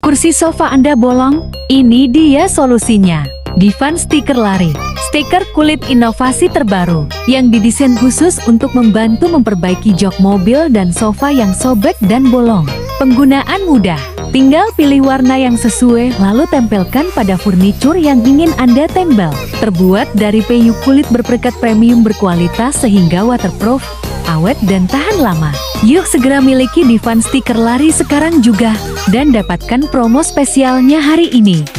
Kursi sofa Anda bolong? Ini dia solusinya. Divan Stiker Lari. Stiker kulit inovasi terbaru yang didesain khusus untuk membantu memperbaiki jok mobil dan sofa yang sobek dan bolong. Penggunaan mudah. Tinggal pilih warna yang sesuai lalu tempelkan pada furnitur yang ingin Anda tempel. Terbuat dari PU kulit berperekat premium berkualitas sehingga waterproof, awet dan tahan lama. Yuk segera miliki Divan Stiker Lari sekarang juga dan dapatkan promo spesialnya hari ini.